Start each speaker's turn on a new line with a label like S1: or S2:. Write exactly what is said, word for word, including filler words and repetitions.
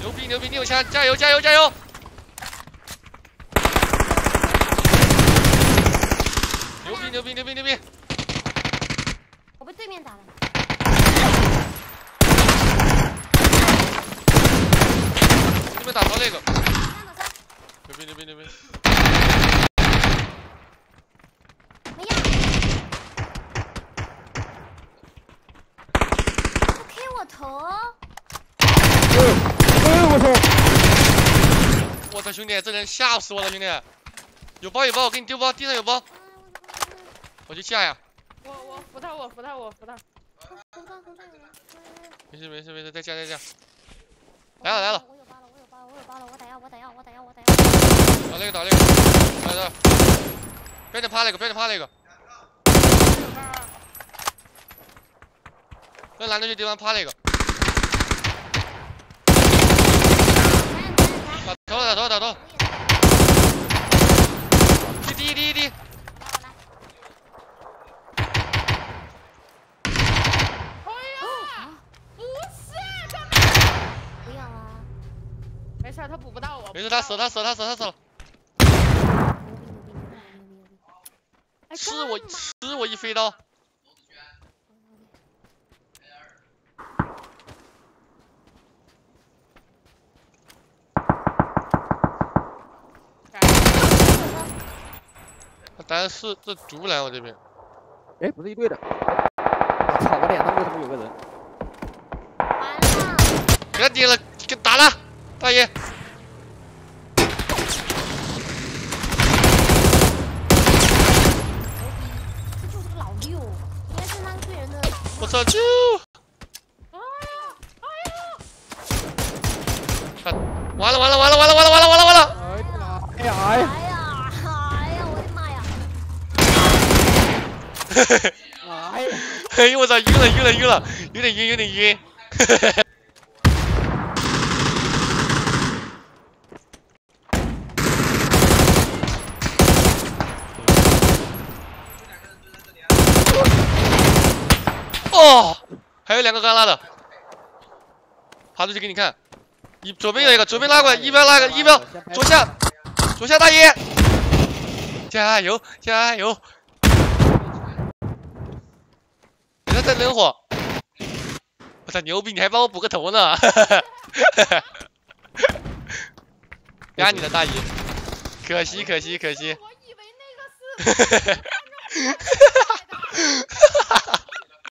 S1: 牛逼牛逼，你有枪，加油加油加油！牛逼牛逼牛逼牛逼！
S2: 我被对面打了。
S1: 对面打着那个。牛逼牛逼牛逼！
S2: 没呀。不 K 我头。
S3: 哎我操！
S1: 我操兄弟，这人吓死我了兄弟！有包有包，我给你丢包，地上有包。我去下呀。
S4: 我我扶他，我扶他，我扶他。
S1: 没事没事没事，再加再加。来了来了。
S2: 我有包了，我有包了，我有包了，我打药，我打药，我打药，我打药。
S1: 打那个打那个，来来，边上趴那个，边上趴那个。那拦着去地方趴那个。打头了打头了打头。一滴一滴一滴。
S4: 没事，他补不到我。
S1: 没事，他死他死他死他死了。吃我吃我一飞刀。但是这竹篮我这边。
S3: 哎，不是一队的。我操！我脸上为什么有个人？
S2: 完了。
S1: 给他点了，给打了，大爷。
S2: 这就是个老六，应该是那个队人的。
S1: 我操！就。
S4: 哎呀！哎呀！
S1: 看，完了完了完了完了完了完了完了完了！
S3: 哎呀哎呀！
S2: 哎呀哎呀！我的妈呀！
S3: 哎呀！
S1: 哎呦我操！晕了晕了晕了，有点晕有点晕。哦，还有两个刚拉的，爬出去给你看。一左边有一个，左边拉过来，一边拉个，一边左下，左下大爷，加油加油！你在等火，我操牛逼！你还帮我补个头呢，压你的大爷，可惜可惜可惜。
S4: 我以为那个是。